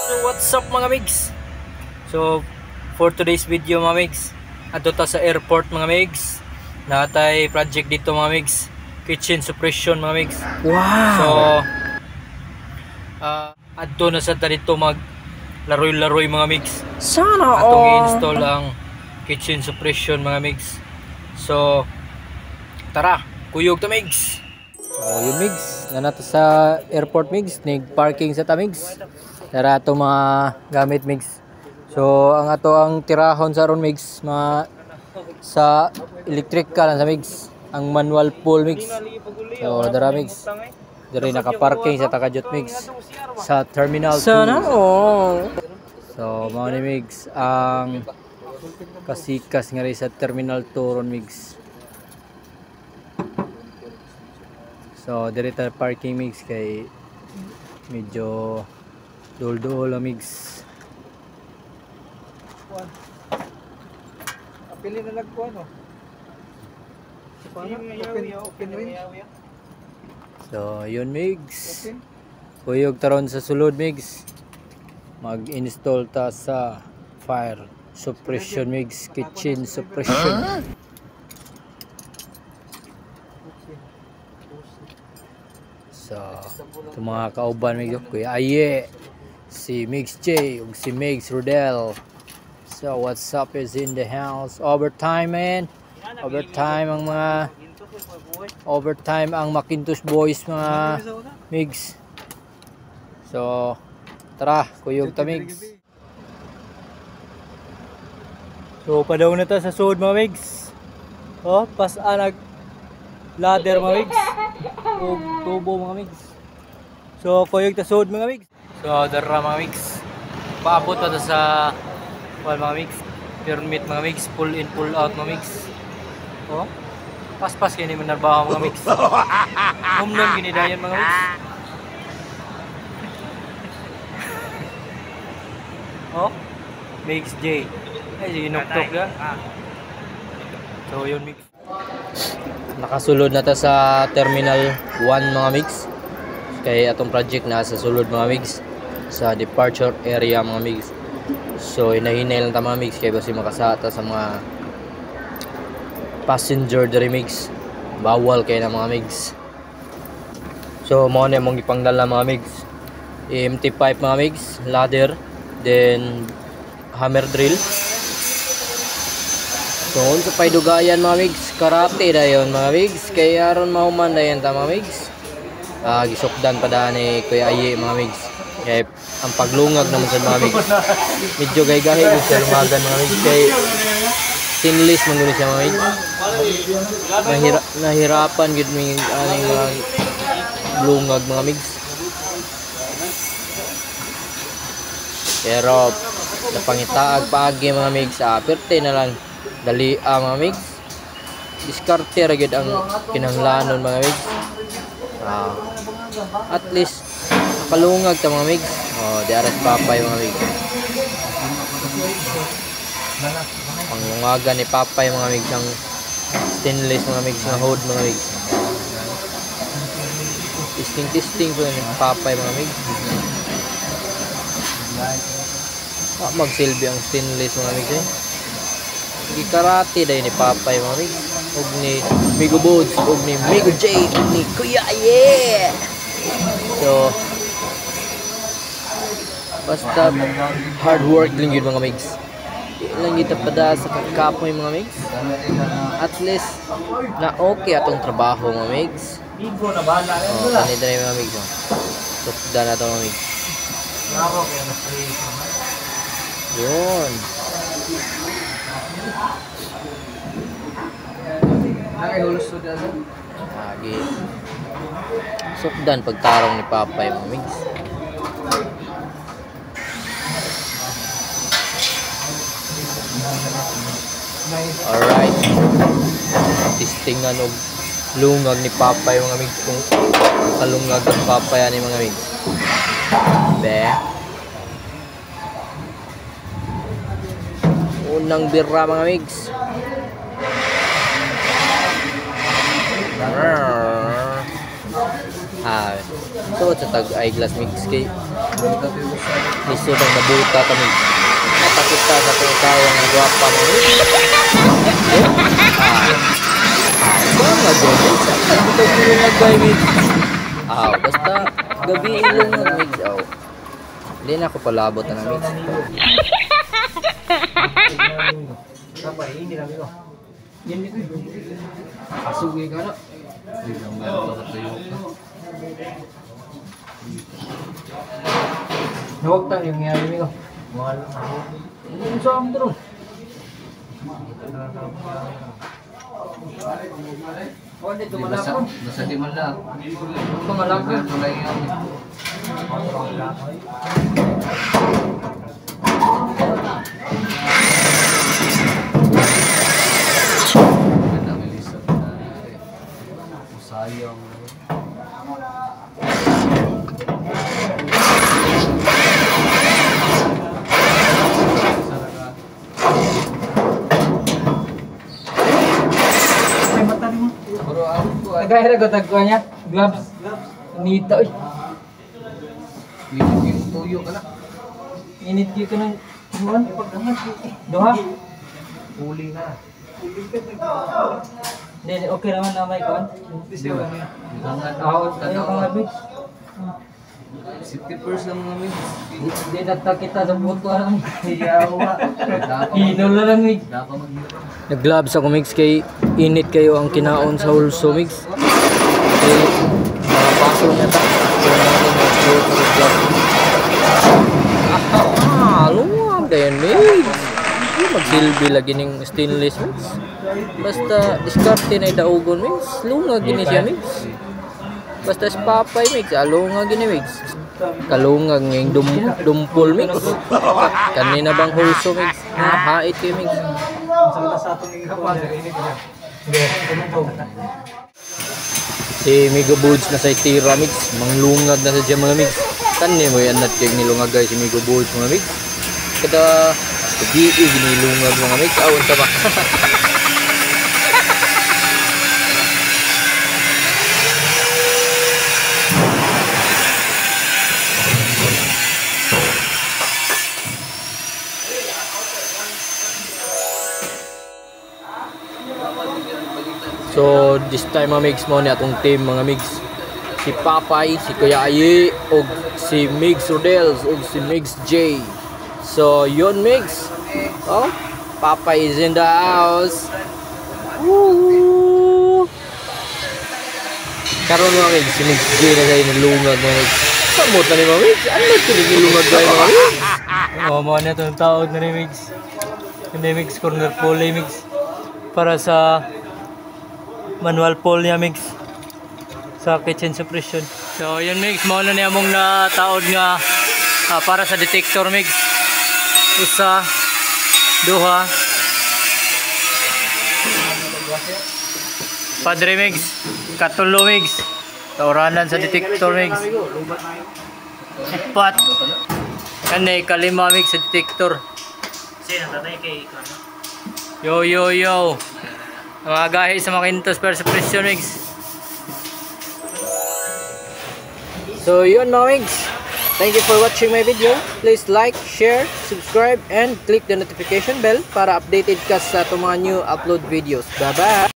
So what's up mga migs? So for today's video mga migs, adto ta sa airport mga migs. Natay project dito mga migs, kitchen suppression mga migs. Wow. So adto na sa ta dito mag laroy-laroy mga migs. Sana Atong all. i-install ang kitchen suppression mga migs. So tara, kuyog ta migs. So yung migs, na nato sa airport migs, nig parking sa ta migs. Tara ato mga gamit migs. So ang ato ang tirahon sa ron migs, sa electrical sa migs, ang manual pull migs. So dara migs, diri naka-parking sa Takajut migs sa Terminal 2. Sana all. So mao ni migs ang kasikas nga rin sa Terminal 2 ron migs. So diri ta parking migs kay medyo dul-dul migs. Apili na lang ko ano. So yun migs, kuyog taron sa sulod migs, mag-install ta sa fire suppression migs, kitchen suppression. So ito mga kauban migs, Kuya Aye, si Migs J ug si Migs Rodel. So what's up is in the house. Overtime man, overtime ang Macintosh boys mga migs. So tara, kuyog ta migs. So padaw na ta sa sud mga migs. Oh, pas-anag ladder mga migs. O tubo mga migs. So kuyog ta sud mga migs. So dara mga migs, paabot ta sa mga migs, permit mga migs, pull in pull out mga migs. Oh, paspas kayo ni manarbaho mga migs. Humnom ginidayan mga migs. Oh, Migs J. Ay, sige, nuktok ya. So yun migs, nakasulod na ta sa Terminal 1 mga migs. Kaya atong project na sa sulod mga migs, sa departure area mga migs. So hinahinay lang ta mga migs kaya basi makasata sa mga passenger diri migs. Bawal kay na mga migs. So mo na mong ipangdala mga migs, empty pipe mga migs, ladder, then hammer drill. So unsa pay dugayan mga migs, karate dayon mga migs, kay aron mahuman dayon ta mga migs. Gisukdan pa da ni Kuya Aye mga migs. Kaya ang paglungag naman sa mga migs, medyo gay-gahi ko siya lumagan mga migs, kay stainless man guni siya mga migs. Nahirapan gid mi aning mga lungag mga migs. Pero napangitaag paagi mga migs, perte na lang dali mga migs. Diskarte ra gid ang kinahanglanon mga migs. At least nakalungag ta mga migs. Oh, di aras Papay mga migs. Ang lungagan ni Papay mga migs, ang stainless mga migs nga hood mga migs. Testing po ni Papay mga migs. Magsilbi ang stainless mga migs eh. Gikarate dahil ni Papay mga migs, ug ni Migo Bods, ug ni Migo J, ug ni Kuya Aye. So basta hard work lang yun mga migs. Di lang kita pada sa kakapoy mga migs. At least na okay atong trabaho mga migs. Kanina na yung mga migs. Tukda na ito mga migs. Yun. Lagi sukdan pagtarong ni Papay mga migs. Alright, testingan og lungag ni Papay mga migs, kung kalungag ang Papay ani mga migs. Be unang birra mga migs. So sa tag eyeglass mix kay Lisod ang nabuta kami. Napakita sa itong tawang ang guwapa mo. Mga gabi. Saan ito ilungag ba yung basta gabi ilungag mix. Hindi na ako palabot na mix. Hindi namin ko. Yan dito. Kasugi ka na. Hindi lang meron nakatayo ka. Huwag tayo yung ngayari ko. Mahal. Hindi sa amin doon. Oh, dito malapon. Basta di man lang. Ito malapon. Ito lang yun. Sayang. Nagkahira ko tagko niya. Gloves. Nito eh. Yung tuyo ka na. Init dito ng buwan. Doha. Huli na. Hindi, okay naman na may kuwan. Di ba? Ayaw kang labig. 60% lang mga mix. Hindi nata kita sa buto lang. Yawa. Hinol na lang eh. Dapat maghirap. Nag-gloves ako mix kay init kayo ang kinaon sa hulso mix. Kay paso niya ta. Kaya natin mag-gloves sa gloves. Luwag kayo mix. Magsilbi lagi ng stainless mix. Basta diskarte na idaugon mix. Lungag gini siya mix. Basta si Papay mix. Alungag gini mix. Kalungag ng dumpol mix. Kanina bang hulso mix. Hait kayo mix. Si Migo Bulls na sa itira mix. Manglungag na sa dyan mga mix. Kani mo yan natin nilungag guys si Migo Bulls mga mix. Kada di ginilungag mga mix. Awan sa ba? So this time mga mix mo ni atong team mga mix. Si Papay, si Kuya Ayi, og si Mix Rodels, og si Mix J. So yun mix. Oh, Papay is in the house. Woo! Karon mga mix, si Mix J na sa inilungag mga mix. Samot na ni mga mix. Ano ito nilungag ba mga mix? Oh, mga na itong taod na ni Mix. Hindi Mix corner pole mix. Para sa manual pole niya mix sa kitchen suppression. So yun mix, mauna niya mong na taod nga para sa detector mix. Isa, duha, padre mix, katulo mix, tauranan sa detector mix. Upat, kanay kalima mix sa detector. Yo yo yo. Mga gahi sa mga Kintos per suppression mix. So yun mga mix. Thank you for watching my video. Please like, share, subscribe, and click the notification bell para updated ka sa itong mga new upload videos. Bye bye!